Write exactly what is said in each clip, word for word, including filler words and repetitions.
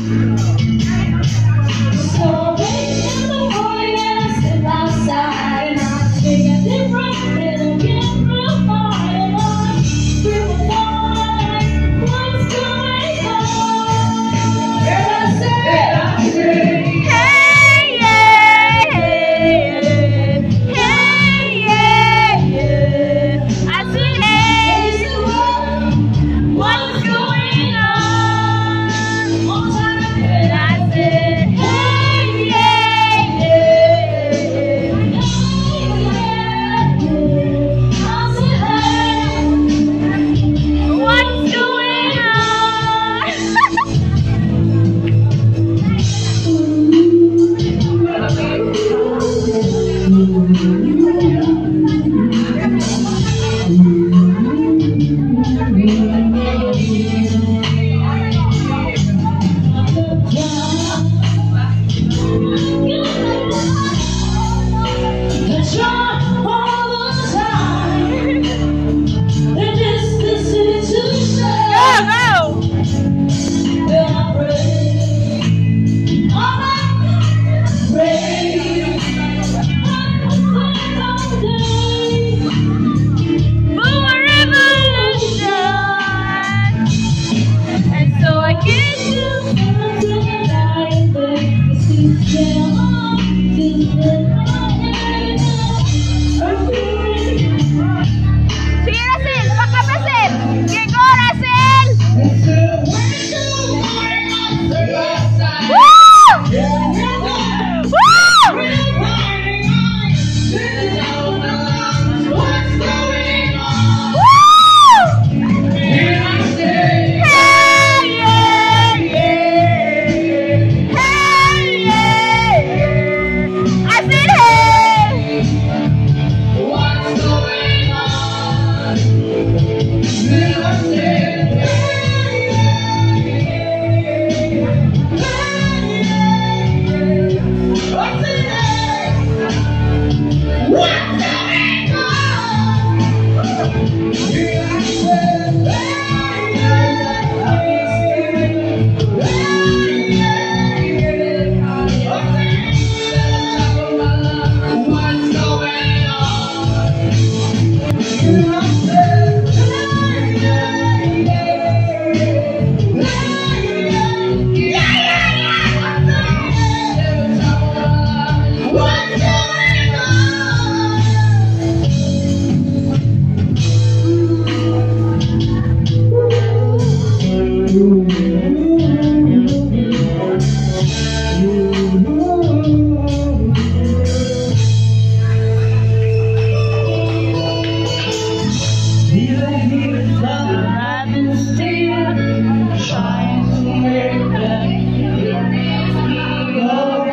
So wake in the morning and I step outside and I take a deep breath and I get real high and I feel the morning, what's going on? And I say, I say, hey, yeah, hey, hey, yeah, yeah. I say, hey, what's going on? One time and I said, hey, yeah, yeah, yeah, yeah. I said, hey, what's going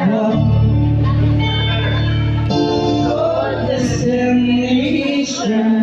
destination.